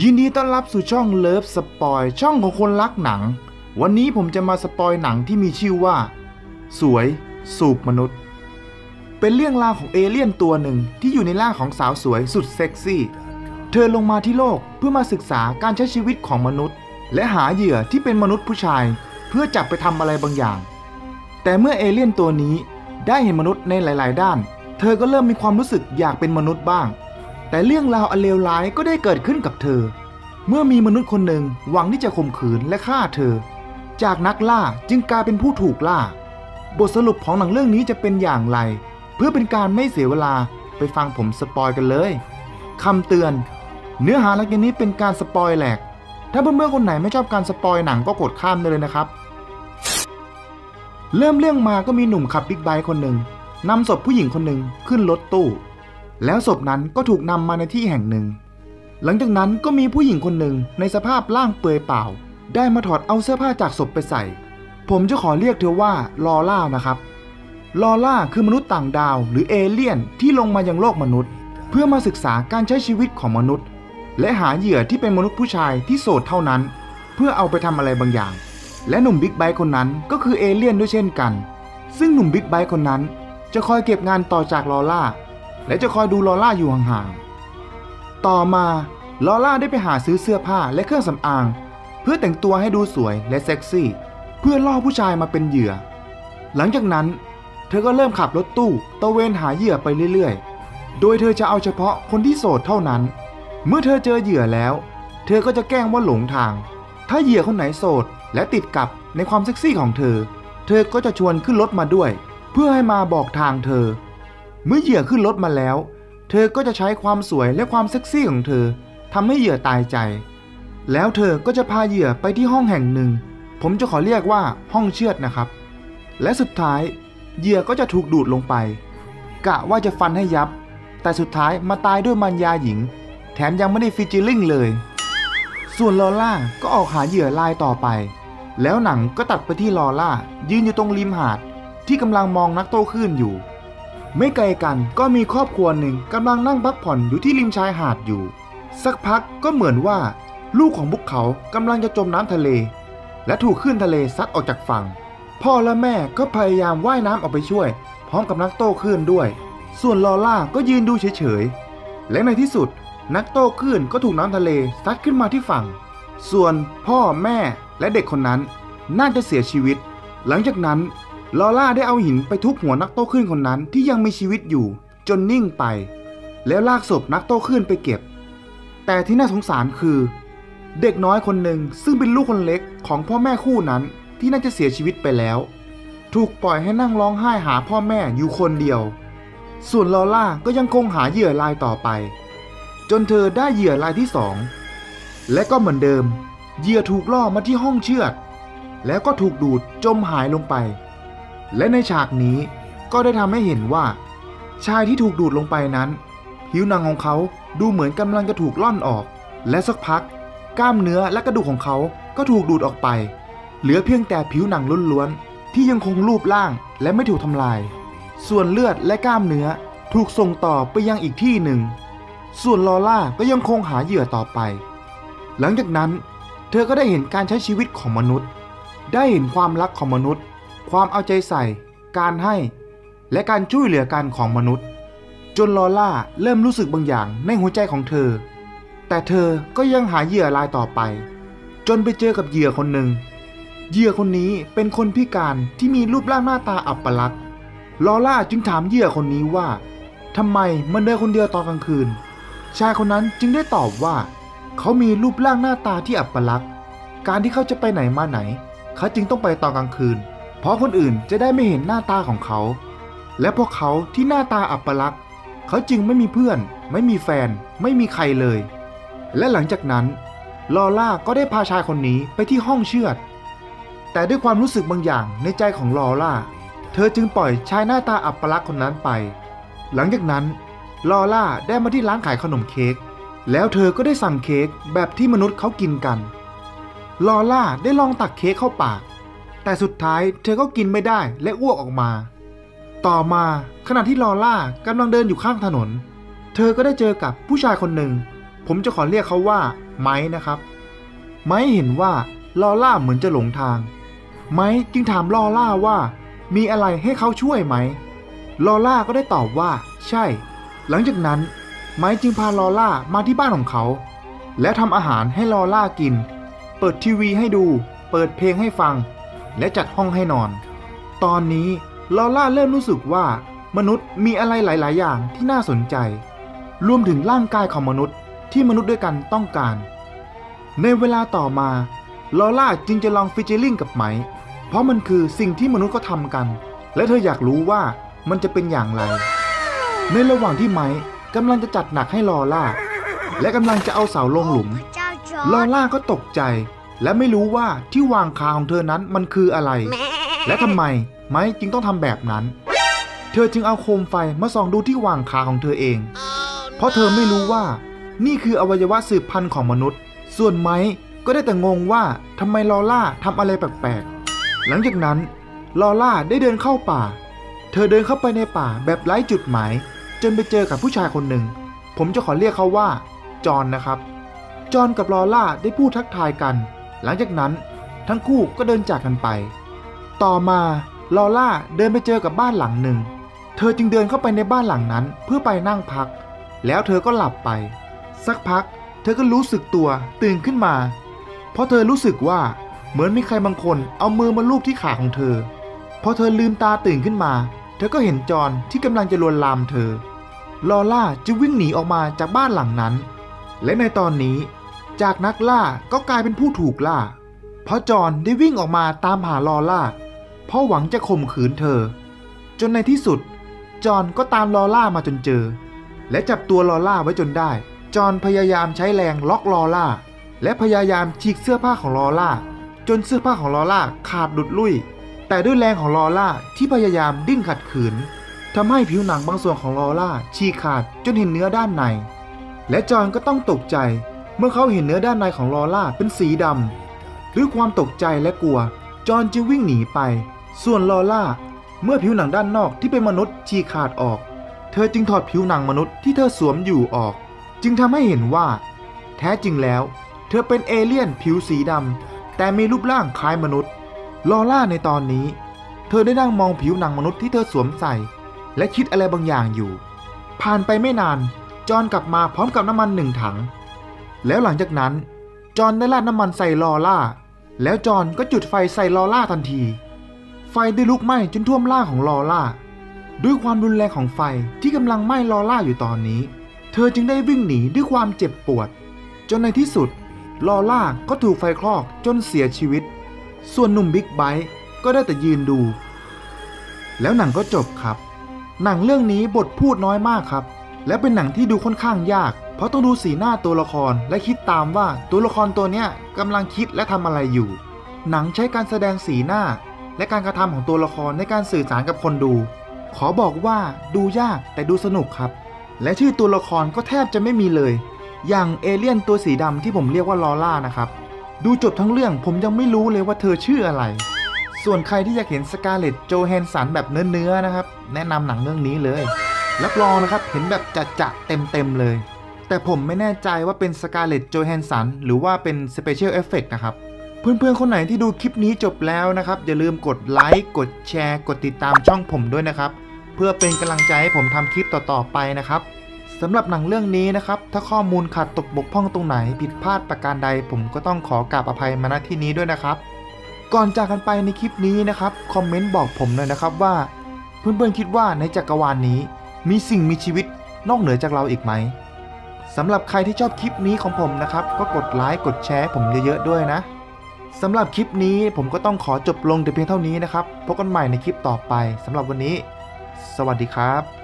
ยินดีต้อนรับสู่ช่องเลิฟสปอยช่องของคนรักหนังวันนี้ผมจะมาสปอยหนังที่มีชื่อว่าสวยสูบมนุษย์เป็นเรื่องราวของเอเลี่ยนตัวหนึ่งที่อยู่ในร่างของสาวสวยสุดเซ็กซี่เธอลงมาที่โลกเพื่อมาศึกษาการใช้ชีวิตของมนุษย์และหาเหยื่อที่เป็นมนุษย์ผู้ชายเพื่อจับไปทำอะไรบางอย่างแต่เมื่อเอเลี่ยนตัวนี้ได้เห็นมนุษย์ในหลายๆด้านเธอก็เริ่มมีความรู้สึกอยากเป็นมนุษย์บ้างแต่เรื่องราวอันเลวร้ายก็ได้เกิดขึ้นกับเธอเมื่อมีมนุษย์คนหนึ่งหวังที่จะข่มขืนและฆ่าเธอจากนักล่าจึงกลายเป็นผู้ถูกล่าบทสรุปของหนังเรื่องนี้จะเป็นอย่างไรเพื่อเป็นการไม่เสียเวลาไปฟังผมสปอยกันเลยคำเตือนเนื้อหาหลังจากนี้เป็นการสปอยแหลกถ้าเพื่อนๆคนไหนไม่ชอบการสปอยหนังก็กดข้ามได้เลยนะครับเริ่มเรื่องมาก็มีหนุ่มขับบิ๊กไบค์คนหนึ่งนำศพผู้หญิงคนหนึ่งขึ้นรถตู้แล้วศพนั้นก็ถูกนำมาในที่แห่งหนึ่งหลังจากนั้นก็มีผู้หญิงคนหนึ่งในสภาพร่างเปลือยเปล่าได้มาถอดเอาเสื้อผ้าจากศพไปใส่ผมจะขอเรียกเธอว่าลอล่านะครับลอล่าคือมนุษย์ต่างดาวหรือเอเลี่ยนที่ลงมายังโลกมนุษย์เพื่อมาศึกษาการใช้ชีวิตของมนุษย์และหาเหยื่อที่เป็นมนุษย์ผู้ชายที่โสดเท่านั้นเพื่อเอาไปทำอะไรบางอย่างและหนุ่มบิ๊กไบค์คนนั้นก็คือเอเลี่ยนด้วยเช่นกันซึ่งหนุ่มบิ๊กไบค์คนนั้นจะคอยเก็บงานต่อจากลอล่าและจะคอยดูลอล่าอยู่ห่างๆต่อมาลอล่าได้ไปหาซื้อเสื้อผ้าและเครื่องสำอางเพื่อแต่งตัวให้ดูสวยและเซ็กซี่เพื่อล่อผู้ชายมาเป็นเหยื่อหลังจากนั้นเธอก็เริ่มขับรถตู้ตระเวนหาเหยื่อไปเรื่อยๆโดยเธอจะเอาเฉพาะคนที่โสดเท่านั้นเมื่อเธอเจอเหยื่อแล้วเธอก็จะแกล้งว่าหลงทางถ้าเหยื่อคนไหนโสดและติดกับในความเซ็กซี่ของเธอก็จะชวนขึ้นรถมาด้วยเพื่อให้มาบอกทางเธอเมื่อเหยื่อขึ้นรถมาแล้วเธอก็จะใช้ความสวยและความเซ็กซี่ของเธอทำให้เหยื่อตายใจแล้วเธอก็จะพาเหยื่อไปที่ห้องแห่งหนึ่งผมจะขอเรียกว่าห้องเชือดนะครับและสุดท้ายเหยื่อก็จะถูกดูดลงไปกะว่าจะฟันให้ยับแต่สุดท้ายมาตายด้วยมารยาหญิงแถมยังไม่ได้ฟีเจอริ่งเลยส่วนลอล่าก็ออกหาเหยื่อรายต่อไปแล้วหนังก็ตัดไปที่ลอล่ายืนอยู่ตรงริมหาดที่กำลังมองนักโต้คลื่นอยู่ไม่ไกลกันก็มีครอบครัวหนึ่งกำลังนั่งพักผ่อนอยู่ที่ริมชายหาดอยู่สักพักก็เหมือนว่าลูกของพวกเขากำลังจะจมน้ำทะเลและถูกคลื่นทะเลซัดออกจากฝั่งพ่อและแม่ก็พยายามว่ายน้ำออกไปช่วยพร้อมกับนักโต้คลื่นด้วยส่วนลอล่าก็ยืนดูเฉยๆและในที่สุดนักโต้คลื่นก็ถูกน้ำทะเลซัดขึ้นมาที่ฝั่งส่วนพ่อแม่และเด็กคนนั้นน่าจะเสียชีวิตหลังจากนั้นลอล่าได้เอาหินไปทุบหัวนักโต้คลื่นคนนั้นที่ยังมีชีวิตอยู่จนนิ่งไปแล้วลากศพนักโต้คลื่นไปเก็บแต่ที่น่าสงสารคือเด็กน้อยคนหนึ่งซึ่งเป็นลูกคนเล็กของพ่อแม่คู่นั้นที่น่าจะเสียชีวิตไปแล้วถูกปล่อยให้นั่งร้องไห้หาพ่อแม่อยู่คนเดียวส่วนลอล่าก็ยังคงหาเหยื่อรายต่อไปจนเธอได้เหยื่อรายที่2และก็เหมือนเดิมเหยื่อถูกล่อมาที่ห้องเชือดแล้วก็ถูกดูดจมหายลงไปและในฉากนี้ก็ได้ทำให้เห็นว่าชายที่ถูกดูดลงไปนั้นผิวหนังของเขาดูเหมือนกำลังจะถูกล่อนออกและสักพักกล้ามเนื้อและกระดูกของเขาก็ถูกดูดออกไปเหลือเพียงแต่ผิวหนังล้วนๆที่ยังคงรูปร่างและไม่ถูกทำลายส่วนเลือดและกล้ามเนื้อถูกส่งต่อไปยังอีกที่หนึ่งส่วนลอล่าก็ยังคงหาเหยื่อต่อไปหลังจากนั้นเธอก็ได้เห็นการใช้ชีวิตของมนุษย์ได้เห็นความรักของมนุษย์ความเอาใจใส่การให้และการช่วยเหลือกันของมนุษย์จนลอล่าเริ่มรู้สึกบางอย่างในหัวใจของเธอแต่เธอก็ยังหาเหยื่อรายต่อไปจนไปเจอกับเหยื่อคนหนึ่งเหยื่อคนนี้เป็นคนพิการที่มีรูปร่างหน้าตาอัปลักษณ์ลอล่าจึงถามเหยื่อคนนี้ว่าทำไมมันเดินคนเดียวตอนกลางคืนชายคนนั้นจึงได้ตอบว่าเขามีรูปร่างหน้าตาที่อัปลักษณ์การที่เขาจะไปไหนมาไหนเขาจึงต้องไปตอนกลางคืนเพราะคนอื่นจะได้ไม่เห็นหน้าตาของเขาและพวกเขาที่หน้าตาอัปลักษณ์เขาจึงไม่มีเพื่อนไม่มีแฟนไม่มีใครเลยและหลังจากนั้นลอล่าก็ได้พาชายคนนี้ไปที่ห้องเชือดแต่ด้วยความรู้สึกบางอย่างในใจของลอล่าเธอจึงปล่อยชายหน้าตาอัปลักษณ์คนนั้นไปหลังจากนั้นลอล่าได้มาที่ร้านขายขนมเค้กแล้วเธอก็ได้สั่งเค้กแบบที่มนุษย์เขากินกันลอล่าได้ลองตักเค้กเข้าปากแต่สุดท้ายเธอก็กินไม่ได้และอ้วกออกมาต่อมาขณะที่ลอล่ากำลังเดินอยู่ข้างถนนเธอก็ได้เจอกับผู้ชายคนหนึ่งผมจะขอเรียกเขาว่าไม้นะครับไม้เห็นว่าลอล่าเหมือนจะหลงทางไม้จึงถามลอล่าว่ามีอะไรให้เขาช่วยไหมลอล่าก็ได้ตอบว่าใช่หลังจากนั้นไม้จึงพาลอล่ามาที่บ้านของเขาและทำอาหารให้ลอล่ากินเปิดทีวีให้ดูเปิดเพลงให้ฟังและจัดห้องให้นอนตอนนี้ลอล่าเริ่มรู้สึกว่ามนุษย์มีอะไรหลายๆอย่างที่น่าสนใจรวมถึงร่างกายของมนุษย์ที่มนุษย์ด้วยกันต้องการในเวลาต่อมาลอล่าจึงจะลองฟีเจอริ่งกับไมค์เพราะมันคือสิ่งที่มนุษย์ก็ทำกันและเธออยากรู้ว่ามันจะเป็นอย่างไรในระหว่างที่ไมค์กำลังจะจัดหนักให้ลอล่าและกำลังจะเอาเสาลงหลุมลอล่าก็ตกใจและไม่รู้ว่าที่วางขาของเธอนั้นมันคืออะไรและทำไมไมค์จึงต้องทำแบบนั้นเธอจึงเอาโคมไฟมาส่องดูที่วางขาของเธอเองเพราะเธอไม่รู้ว่านี่คืออวัยวะสืบพันธุ์ของมนุษย์ส่วนไมค์ก็ได้แต่งงว่าทำไมลอล่าทำอะไรแปลกๆหลังจากนั้นลอล่าได้เดินเข้าป่าเธอเดินเข้าไปในป่าแบบไร้จุดหมายจนไปเจอกับผู้ชายคนหนึ่งผมจะขอเรียกเขาว่าจอห์นนะครับจอห์นกับลอล่าได้พูดทักทายกันหลังจากนั้นทั้งคู่ก็เดินจากกันไปต่อมาลอล่าเดินไปเจอกับบ้านหลังหนึ่งเธอจึงเดินเข้าไปในบ้านหลังนั้นเพื่อไปนั่งพักแล้วเธอก็หลับไปสักพักเธอก็รู้สึกตัวตื่นขึ้นมาเพราะเธอรู้สึกว่าเหมือนมีใครบางคนเอามือมาลูบที่ขาของเธอพอเธอลืมตาตื่นขึ้นมาเธอก็เห็นจอห์นที่กำลังจะลวนลามเธอลอล่าจึงวิ่งหนีออกมาจากบ้านหลังนั้นและในตอนนี้จากนักล่าก็กลายเป็นผู้ถูกล่าเพราะจอห์นได้วิ่งออกมาตามหาลอล่าเพราะหวังจะข่มขืนเธอจนในที่สุดจอห์นก็ตามลอล่ามาจนเจอและจับตัวลอล่าไว้จนได้จอห์นพยายามใช้แรงล็อกลอล่าและพยายามฉีกเสื้อผ้าของลอล่าจนเสื้อผ้าของลอล่าขาดหลุดลุ่ยแต่ด้วยแรงของลอล่าที่พยายามดิ้นขัดขืนทำให้ผิวหนังบางส่วนของลอล่าฉีกขาดจนเห็นเนื้อด้านในและจอห์นก็ต้องตกใจเมื่อเขาเห็นเนื้อด้านในของลอล่าเป็นสีดำด้วยความตกใจและกลัวจอห์นจึงวิ่งหนีไปส่วนลอล่าเมื่อผิวหนังด้านนอกที่เป็นมนุษย์ฉีกขาดออกเธอจึงถอดผิวหนังมนุษย์ที่เธอสวมอยู่ออกจึงทำให้เห็นว่าแท้จริงแล้วเธอเป็นเอเลี่ยนผิวสีดำแต่มีรูปร่างคล้ายมนุษย์ลอล่าในตอนนี้เธอได้นั่งมองผิวหนังมนุษย์ที่เธอสวมใส่และคิดอะไรบางอย่างอยู่ผ่านไปไม่นานจอห์นกลับมาพร้อมกับน้ำมัน1 ถังแล้วหลังจากนั้นจอห์นได้ราดน้ำมันใส่ลอล่าแล้วจอห์นก็จุดไฟใส่ลอล่าทันทีไฟได้ลุกไหม้จนท่วมร่างของลอล่าด้วยความรุนแรงของไฟที่กำลังไหม้ลอล่าอยู่ตอนนี้เธอจึงได้วิ่งหนีด้วยความเจ็บปวดจนในที่สุดลอล่าก็ถูกไฟคลอกจนเสียชีวิตส่วนหนุ่มบิ๊กไบค์ก็ได้แต่ยืนดูแล้วหนังก็จบครับหนังเรื่องนี้บทพูดน้อยมากครับและเป็นหนังที่ดูค่อนข้างยากเพราะต้องดูสีหน้าตัวละครและคิดตามว่าตัวละครตัวเนี้ยกำลังคิดและทำอะไรอยู่หนังใช้การแสดงสีหน้าและการกระทำของตัวละครในการสื่อสารกับคนดูขอบอกว่าดูยากแต่ดูสนุกครับและชื่อตัวละครก็แทบจะไม่มีเลยอย่างเอเลี่ยนตัวสีดำที่ผมเรียกว่าลอล่านะครับดูจบทั้งเรื่องผมยังไม่รู้เลยว่าเธอชื่ออะไรส่วนใครที่อยากเห็นสการ์เล็ตโจแฮนสันแบบเนื้อๆนะครับแนะนำหนังเรื่องนี้เลยรับรองนะครับเห็นแบบจะเต็มเลยแต่ผมไม่แน่ใจว่าเป็นสการ์เล็ตโจแฮนสันหรือว่าเป็นสเปเชียลเอฟเฟกต์นะครับเพื่อนๆคนไหนที่ดูคลิปนี้จบแล้วนะครับอย่าลืมกดไลค์กดแชร์กดติดตามช่องผมด้วยนะครับเพื่อเป็นกำลังใจให้ผมทำคลิปต่อๆไปนะครับสำหรับหนังเรื่องนี้นะครับถ้าข้อมูลขาดตกบกพร่องตรงไหนผิดพลาดประการใดผมก็ต้องขอกราบอภัยมาณที่นี้ด้วยนะครับก่อนจากกันไปในคลิปนี้นะครับคอมเมนต์บอกผมหน่อยนะครับว่าเพื่อนๆคิดว่าในจักรวาลนี้มีสิ่งมีชีวิตนอกเหนือจากเราอีกไหมสำหรับใครที่ชอบคลิปนี้ของผมนะครับก็กดไลค์กดแชร์ผมเยอะๆด้วยนะสำหรับคลิปนี้ผมก็ต้องขอจบลงแต่เพียงเท่านี้นะครับพบกันใหม่ในคลิปต่อไปสำหรับวันนี้สวัสดีครับ